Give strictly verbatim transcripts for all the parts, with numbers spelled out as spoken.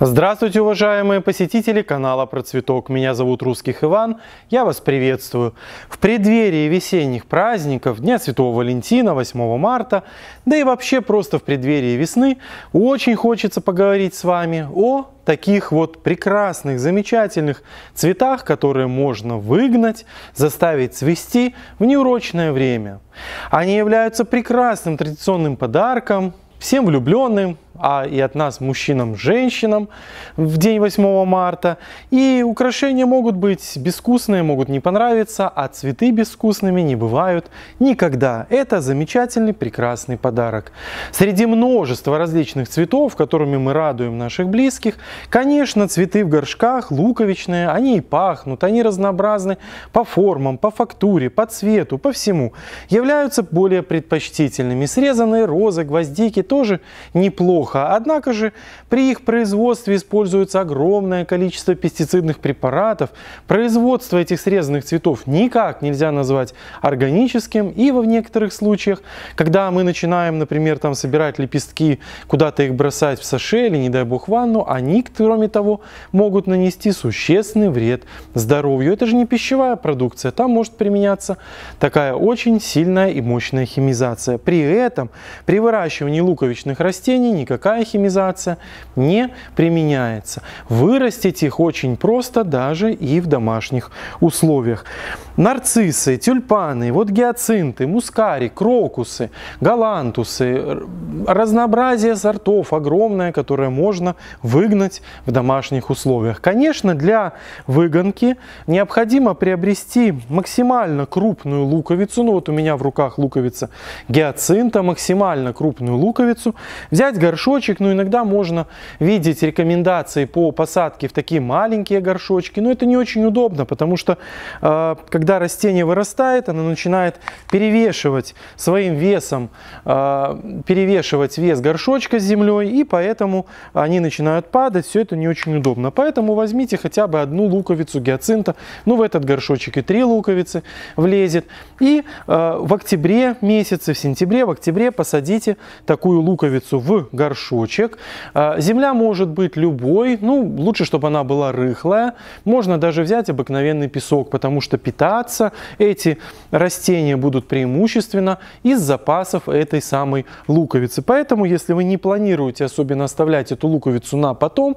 Здравствуйте, уважаемые посетители канала Про Цветок. Меня зовут Русских Иван. Я вас приветствую. В преддверии весенних праздников, Дня Святого Валентина, восьмого марта, да и вообще просто в преддверии весны, очень хочется поговорить с вами о таких вот прекрасных, замечательных цветах, которые можно выгнать, заставить цвести в неурочное время. Они являются прекрасным традиционным подарком всем влюбленным, а и от нас, мужчинам, женщинам, в день восьмого марта. И украшения могут быть безвкусные, могут не понравиться, а цветы безвкусными не бывают никогда. Это замечательный, прекрасный подарок. Среди множества различных цветов, которыми мы радуем наших близких, конечно, цветы в горшках луковичные, они и пахнут, они разнообразны по формам, по фактуре, по цвету, по всему. Являются более предпочтительными. Срезанные розы, гвоздики тоже неплохо. Однако же при их производстве используется огромное количество пестицидных препаратов. Производство этих срезанных цветов никак нельзя назвать органическим. И в некоторых случаях, когда мы начинаем, например, там собирать лепестки, куда-то их бросать в саше или, не дай бог, в ванну, они, кроме того, могут нанести существенный вред здоровью. Это же не пищевая продукция. Там может применяться такая очень сильная и мощная химизация. При этом при выращивании луковичных растений никакая химизация не применяется. Вырастить их очень просто даже и в домашних условиях. Нарциссы, тюльпаны, вот гиацинты, мускари, крокусы, галантусы, разнообразие сортов огромное, которое можно выгнать в домашних условиях. Конечно, для выгонки необходимо приобрести максимально крупную луковицу. Ну вот у меня в руках луковица гиацинта, максимально крупную луковицу. Взять горшочек, но иногда можно видеть рекомендации по посадке в такие маленькие горшочки, но это не очень удобно, потому что э, когда растение вырастает, оно начинает перевешивать своим весом, э, перевешивать вес горшочка с землей, и поэтому они начинают падать, все это не очень удобно. Поэтому возьмите хотя бы одну луковицу гиацинта, ну в этот горшочек и три луковицы влезет, и э, в октябре месяце, в сентябре, в октябре посадите такую луковицу в горшочек. Земля может быть любой, ну лучше, чтобы она была рыхлая. Можно даже взять обыкновенный песок, потому что питаться эти растения будут преимущественно из запасов этой самой луковицы. Поэтому, если вы не планируете особенно оставлять эту луковицу на потом,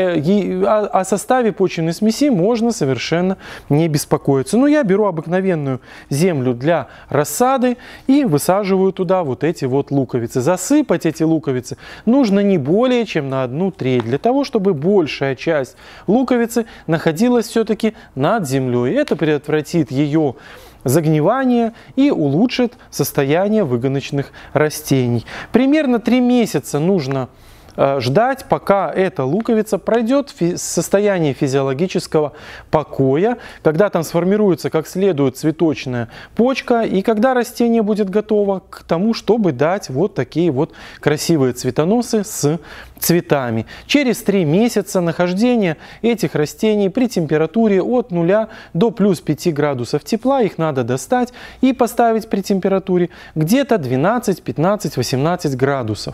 о составе почвенной смеси можно совершенно не беспокоиться. Но я беру обыкновенную землю для рассады и высаживаю туда вот эти вот луковицы. Засыпать эти луковицы нужно не более чем на одну треть, для того, чтобы большая часть луковицы находилась все-таки над землей. Это предотвратит ее загнивание и улучшит состояние выгоночных растений. Примерно три месяца нужно ждать, пока эта луковица пройдет состояние физиологического покоя, когда там сформируется как следует цветочная почка, и когда растение будет готово к тому, чтобы дать вот такие вот красивые цветоносы с цветами. Через три месяца нахождения этих растений при температуре от нуля до плюс пяти градусов тепла их надо достать и поставить при температуре где-то двенадцать, пятнадцать, восемнадцать градусов.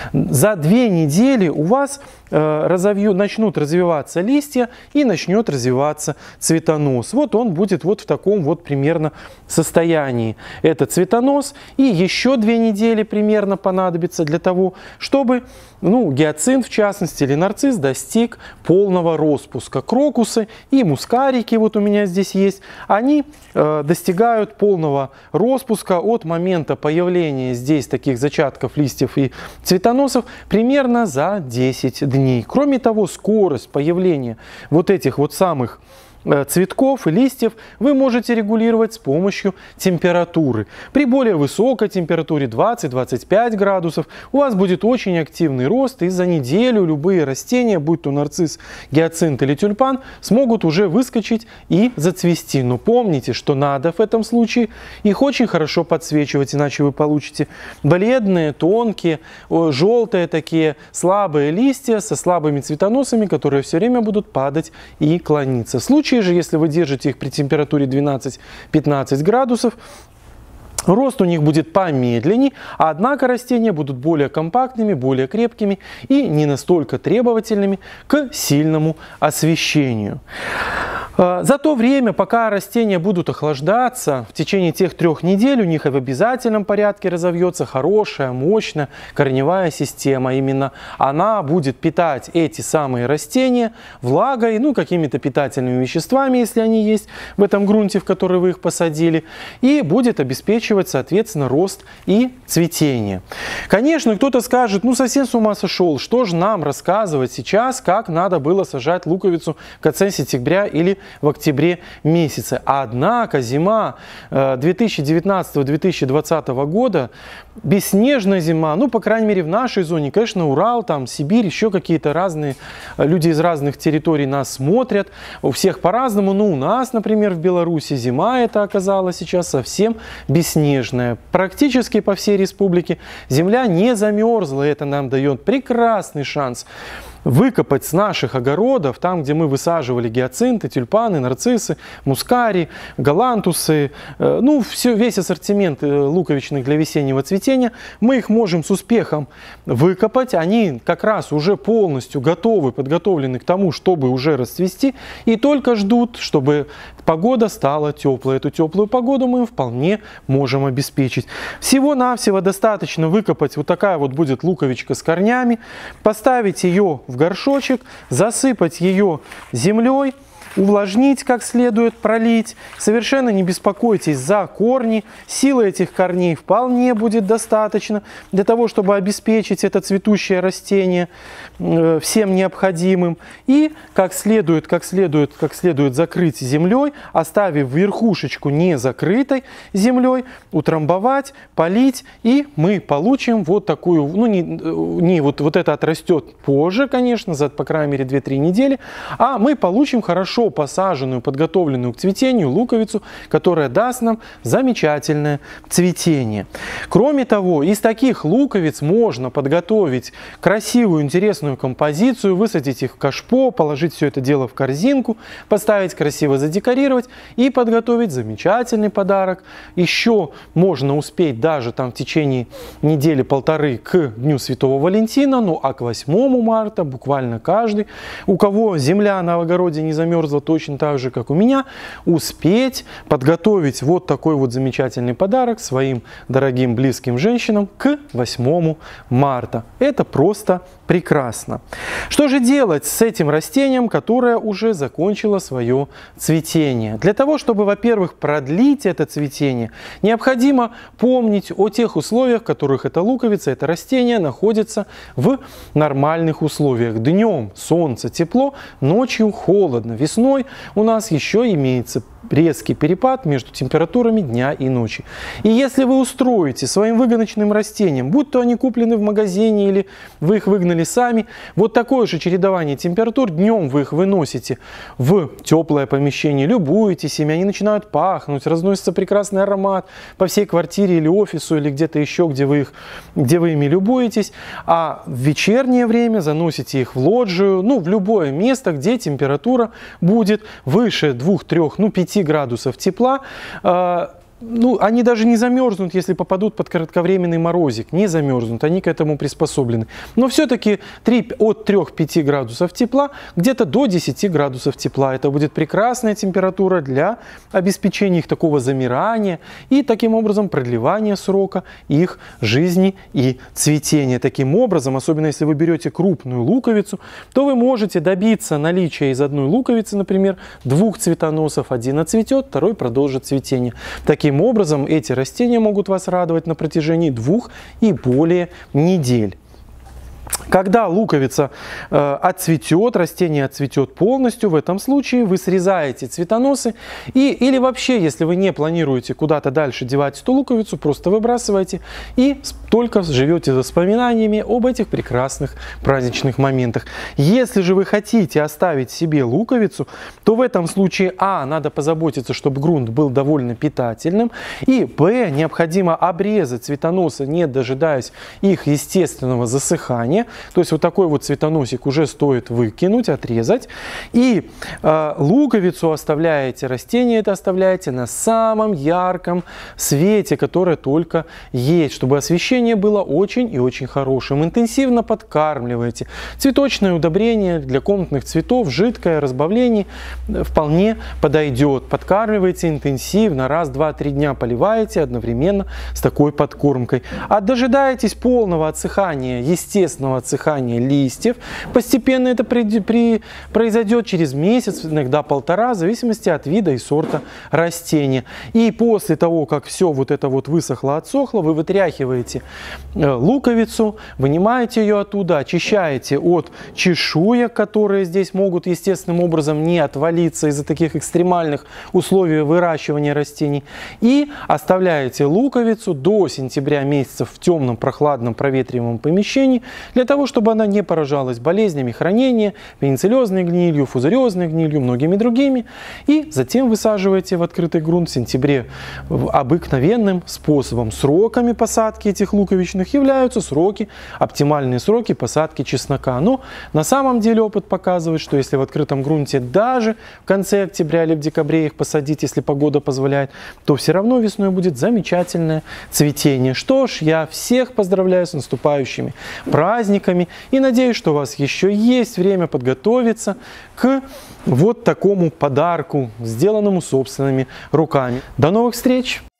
За две недели у вас э, разовью, начнут развиваться листья и начнет развиваться цветонос. Вот он будет вот в таком вот примерно состоянии. Это цветонос, и еще две недели примерно понадобится для того, чтобы ну, гиацинт в частности или нарцисс достиг полного распуска. Крокусы и мускарики, вот у меня здесь есть, они э, достигают полного распуска от момента появления здесь таких зачатков листьев и цветоносов примерно за десять дней. Кроме того, скорость появления вот этих вот самых цветков и листьев вы можете регулировать с помощью температуры. При более высокой температуре двадцать-двадцать пять градусов у вас будет очень активный рост, и за неделю любые растения, будь то нарцисс, гиацинт или тюльпан, смогут уже выскочить и зацвести. Но помните, что надо в этом случае их очень хорошо подсвечивать, иначе вы получите бледные, тонкие, желтые такие слабые листья со слабыми цветоносами, которые все время будут падать и клониться. В случае же, если вы держите их при температуре двенадцать-пятнадцать градусов, Рост у них будет помедленнее, однако растения будут более компактными, более крепкими и не настолько требовательными к сильному освещению. За то время, пока растения будут охлаждаться, в течение тех трех недель у них в обязательном порядке разовьется хорошая, мощная корневая система. Именно она будет питать эти самые растения влагой, ну, какими-то питательными веществами, если они есть в этом грунте, в который вы их посадили, и будет обеспечивать, соответственно, рост и цветение. Конечно, кто-то скажет, ну, совсем с ума сошел, что же нам рассказывать сейчас, как надо было сажать луковицу в конце сентября или в октябре месяце. Однако зима две тысячи девятнадцатого — две тысячи двадцатого года, бесснежная зима, ну, по крайней мере, в нашей зоне, конечно, Урал, там, Сибирь, еще какие-то разные люди из разных территорий нас смотрят, у всех по-разному, но у нас, например, в Беларуси зима это оказалась сейчас совсем бесснежная. Практически по всей республике земля не замерзла, и это нам дает прекрасный шанс выкопать с наших огородов, там, где мы высаживали гиацинты, тюльпаны, нарциссы, мускари, галантусы, э, ну, все, весь ассортимент луковичных для весеннего цветения, мы их можем с успехом выкопать. Они как раз уже полностью готовы, подготовлены к тому, чтобы уже расцвести, и только ждут, чтобы погода стала теплой. Эту теплую погоду мы вполне можем обеспечить. Всего-навсего достаточно выкопать, вот такая вот будет луковичка с корнями, поставить ее в горшочек, засыпать ее землей, увлажнить как следует, пролить. Совершенно не беспокойтесь за корни. Силы этих корней вполне будет достаточно для того, чтобы обеспечить это цветущее растение э, всем необходимым. И как следует, как следует, как следует закрыть землей, оставив верхушечку не закрытой землей, утрамбовать, полить, и мы получим вот такую, ну не, не вот, вот это отрастет позже, конечно, за, по крайней мере, две-три недели, а мы получим хорошо посаженную, подготовленную к цветению луковицу, которая даст нам замечательное цветение. Кроме того, из таких луковиц можно подготовить красивую, интересную композицию, высадить их в кашпо, положить все это дело в корзинку, поставить красиво, задекорировать и подготовить замечательный подарок. Еще можно успеть даже там в течение недели-полторы к Дню Святого Валентина, ну а к восьмому марта буквально каждый, у кого земля на огороде не замерзла точно так же, как у меня, успеть подготовить вот такой вот замечательный подарок своим дорогим близким женщинам к восьмому марта. Это просто прекрасно. Что же делать с этим растением, которое уже закончило свое цветение? Для того, чтобы, во-первых, продлить это цветение, необходимо помнить о тех условиях, в которых эта луковица, это растение находится в нормальных условиях. Днем солнце, тепло, ночью холодно. Весной у нас еще имеется резкий перепад между температурами дня и ночи. И если вы устроите своим выгоночным растениям, будь то они куплены в магазине или вы их выгнали сами, вот такое же чередование температур, днем вы их выносите в теплое помещение, любуетесь ими, они начинают пахнуть, разносится прекрасный аромат по всей квартире или офису, или где-то еще, где вы, их, где вы ими любуетесь, а в вечернее время заносите их в лоджию, ну, в любое место, где температура будет выше двух-трёх, ну, пяти градусов тепла. Ну, они даже не замерзнут, если попадут под кратковременный морозик. Не замерзнут, они к этому приспособлены. Но все-таки от трёх-пяти градусов тепла где-то до десяти градусов тепла. Это будет прекрасная температура для обеспечения их такого замирания и таким образом продлевания срока их жизни и цветения. Таким образом, особенно если вы берете крупную луковицу, то вы можете добиться наличия из одной луковицы, например, двух цветоносов. Один отцветет, второй продолжит цветение. Таким Таким образом, эти растения могут вас радовать на протяжении двух и более недель. Когда луковица э, отцветет, растение отцветет полностью, в этом случае вы срезаете цветоносы и, или вообще, если вы не планируете куда-то дальше девать эту луковицу, просто выбрасываете и только живете воспоминаниями об этих прекрасных праздничных моментах. Если же вы хотите оставить себе луковицу, то в этом случае а. надо позаботиться, чтобы грунт был довольно питательным, и б. необходимо обрезать цветоносы, не дожидаясь их естественного засыхания. То есть вот такой вот цветоносик уже стоит выкинуть, отрезать. И э, луковицу оставляете, растение это оставляете на самом ярком свете, которое только есть, чтобы освещение было очень и очень хорошим. Интенсивно подкармливаете. Цветочное удобрение для комнатных цветов, жидкое разбавление вполне подойдет. Подкармливаете интенсивно, раз, два, три дня поливаете одновременно с такой подкормкой. А дожидаетесь полного отсыхания, естественного отсыхания листьев. Постепенно это при, при, произойдет через месяц, иногда полтора, в зависимости от вида и сорта растения. И после того, как все вот это вот высохло, отсохло, вы вытряхиваете луковицу, вынимаете ее оттуда, очищаете от чешуек, которые здесь могут естественным образом не отвалиться из-за таких экстремальных условий выращивания растений. И оставляете луковицу до сентября месяца в темном, прохладном, проветриваемом помещении, для того, чтобы она не поражалась болезнями хранения, пенициллезной гнилью, фузариозной гнилью, многими другими. И затем высаживаете в открытый грунт в сентябре обыкновенным способом. Сроками посадки этих луковичных являются сроки, оптимальные сроки посадки чеснока. Но на самом деле опыт показывает, что если в открытом грунте даже в конце октября или в декабре их посадить, если погода позволяет, то все равно весной будет замечательное цветение. Что ж, я всех поздравляю с наступающими праздниками и надеюсь, что у вас еще есть время подготовиться к вот такому подарку, сделанному собственными руками. До новых встреч!